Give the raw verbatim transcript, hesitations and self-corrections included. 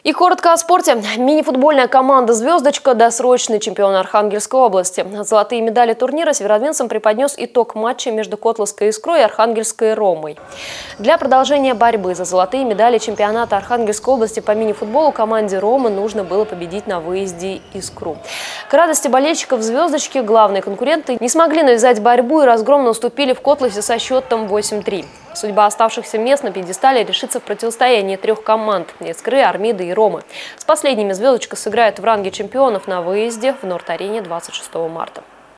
И коротко о спорте. Мини-футбольная команда «Звездочка» – досрочный чемпион Архангельской области. Золотые медали турнира северодвинцам преподнес итог матча между Котловской «Искрой» и Архангельской «Ромой». Для продолжения борьбы за золотые медали чемпионата Архангельской области по мини-футболу команде «Ромы» нужно было победить на выезде «Искру». К радости болельщиков «Звездочки» главные конкуренты не смогли навязать борьбу и разгромно уступили в Котласе со счетом восемь-три. Судьба оставшихся мест на пьедестале решится в противостоянии трех команд – «Искры», «Армиды» и «Ромы». С последними «Звездочка» сыграет в ранге чемпионов на выезде в Норд-арене двадцать шестого марта.